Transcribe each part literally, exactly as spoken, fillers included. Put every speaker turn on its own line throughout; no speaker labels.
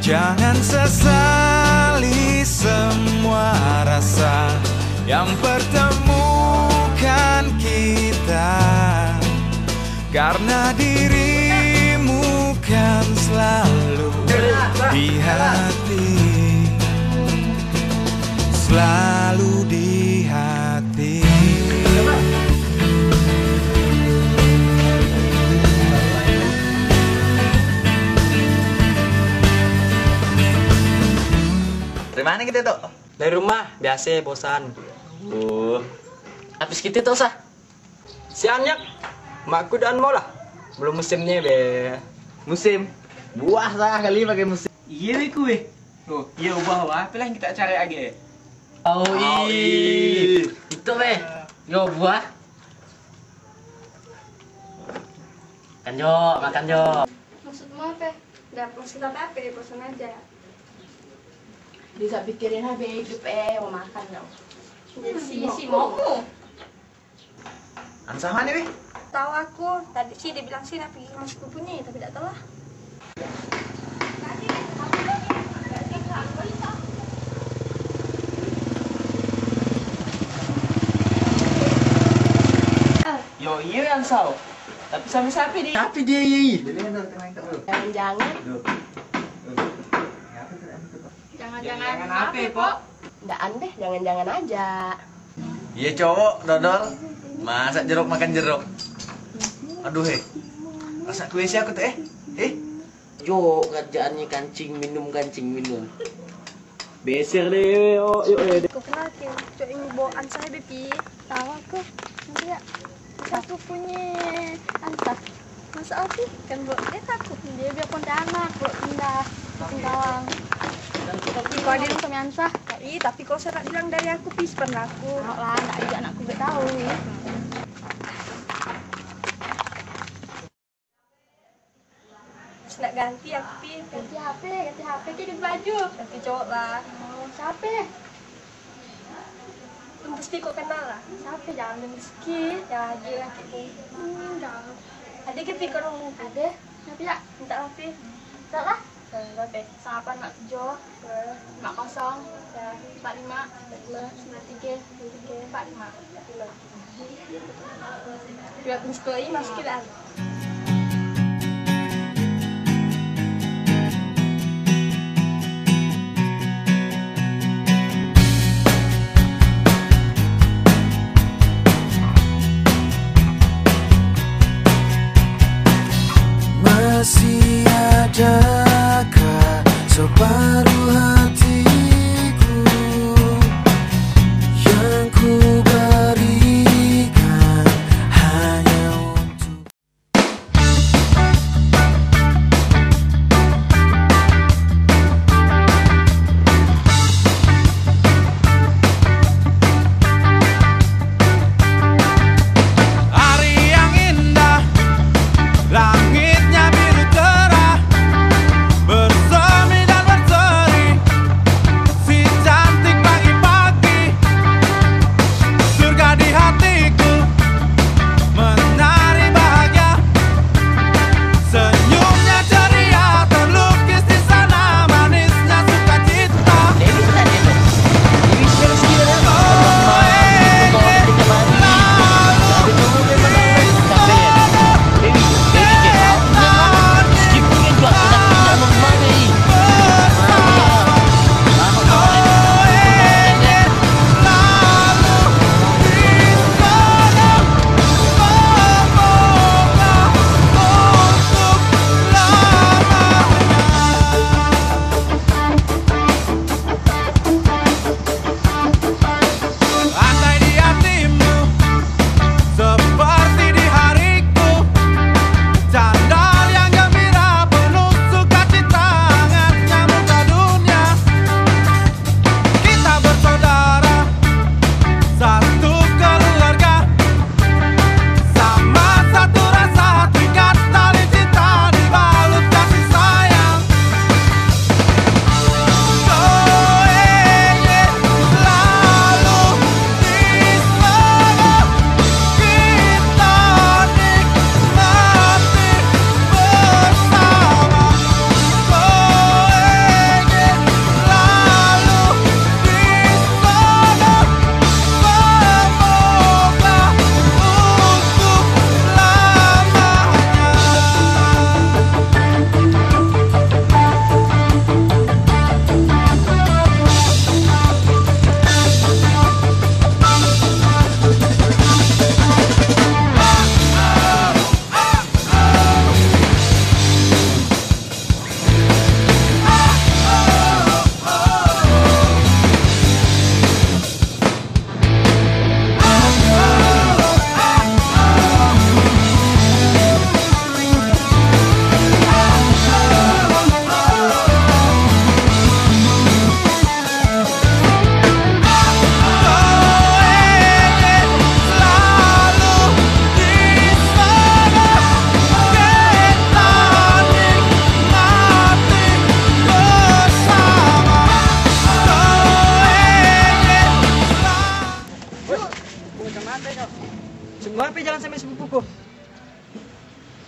Jangan sesali semua rasa yang pertemukan kita, karena dirimu kan selalu di hati, selalu di hati.
Dari mana kita tuh?
Dari rumah, biasa bosan.
Uh,
Habis kita tuh sah. Si Anyak, makku dan mau lah. Belum musimnya be.
musim buah sah kali pakai musim.
Iya weh kue. Oh, iya ubah wah. Apa yang kita cari lagi?
Oh,
Oh,
iya. Itu be. Yo buah. Makan jo, makan jo.
Maksudmu apa? Udah maksud apa apa ya, bosan aja.
Bisa pikirin habis hidup eh mau makan dong.
Jadi si si mau.
Ansah mana weh?
Tahu aku tadi sih dia bilang sih nak pergi sama sepupunya, tapi tidak tahu lah.
Yo iya yang saw. Tapi sama siapa dia?
Tapi dia iya.
Jangan-jangan
Jangan-jangan
apa, Pok?
nggak aneh, jangan-jangan aja.
Iya cowok, dodol. Masak jeruk makan jeruk. Aduh he. Rasa kue sih aku tuh eh. Eh.
Jo, kerjaannya kancing minum, kancing minum. Beser deh, yo, yo, yo.
Aku kenal ke cowok ini bawaan saya bepi. Tahu aku. Nanti ya. Aku punya antah. Masa aku kan buat dia takut dia biar pondanak kalau pindah Singkawang. Tapi kalau dia sama Ansah, tapi tapi kalau saya tak bilang dari aku pis pernah aku.
Tahu lah, nggak juga anakku nggak tahu.
Nak ganti aku pi.
Ganti H P, ganti H P, ganti baju.
Ganti cowok lah.
Oh, siapa?
Mesti kau kenal lah.
Siapa? Jangan meski.
Ya dia laki ku.
Hmm, jangan.
Ada ke pi kau mau
Ada. Siapa ya?
minta api.
Tak lah.
Berapa?
Siapa nak tujuh? Mak kosong.
Ya,
Empat lima.
lima, sembilan tiga, tiga,
Empat lima.
lima. Dua puluh ini masuk kita.
Masih adakah separuh hatiku yang ku berikan hanya untuk hari yang indah, langitnya biru cerah, bersemi dan berseri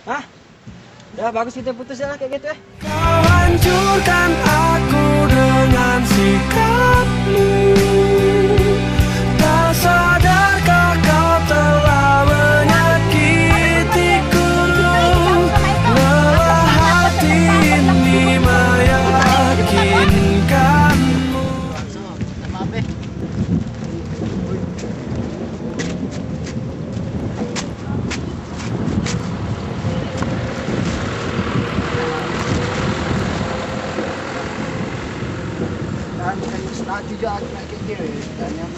Hah? Ya bagus kita putus ya kayak gitu ya.
Kau hancurkan aku dengan sikapmu. Tak sadarkah kau telah menyakitiku. Lelah hati ini meyakinkanmu.
Maaf eh. Dan kan mesti juga aku nak kira dan yang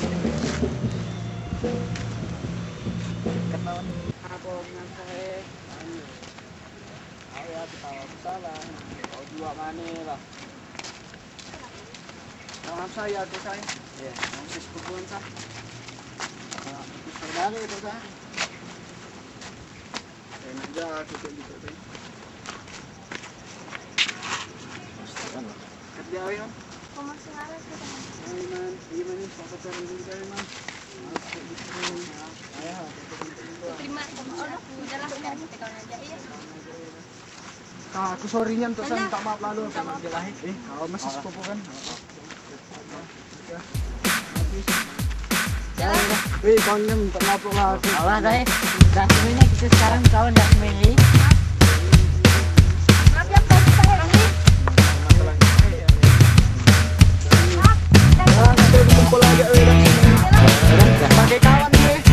ketahuan apa dengan saya. Aku ya ketawa salah. Kau juga mana lah. Maaf saya tu saya. Ya, masih sepupuan sah. Aku saudara itu sah. Dan aja aku gitu tu. Kerja apa?
Kau masih ngaras ke teman?
Aiman, gimana sampai turun juga Aiman? Ayah,
Terima sama Allah. Udahlah biar kita kau aja ya.
Kak, aku sorry-nya untuk saya minta maaf lalu sama dia lahir. Eh, kau masih sepupu kan? Wih, kau ni minta maaf lah.
Allah dah eh. Dah semuanya kita sekarang kawan dah semuanya.
Maaf ya kau saya ni.
Ah, kita berkumpul lagi weh dah. Pakai kawan ni weh.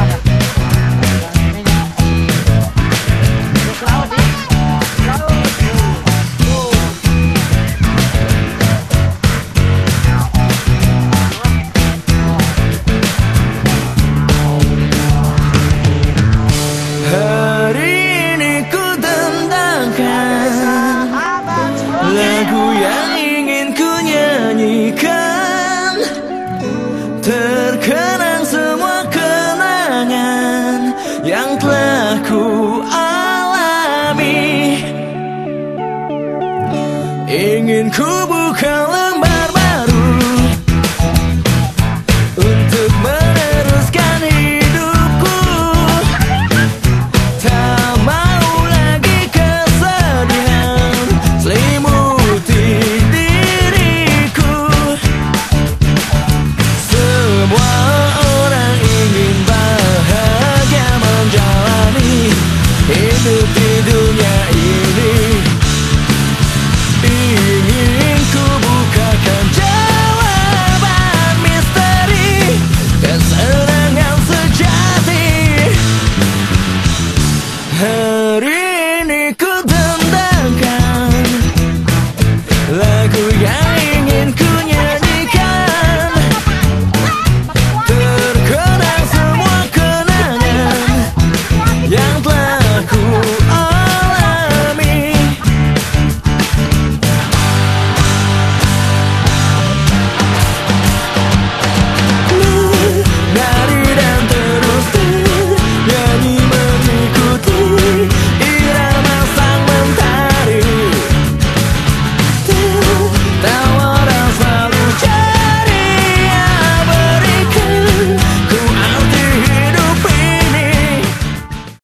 Hari ini ku tentangkan lagu yang ingin ku nyanyikan. Terkenang semua kenangan yang telah ku alami. Ingin ku buka lembar baru untuk meneruskan hidupku. Tak mau lagi kesedihan selimuti diriku. Semua orang ingin bahagia menjalani hidup di dunia ini. Ingin ku bukakan jawaban misteri kesenangan sejati.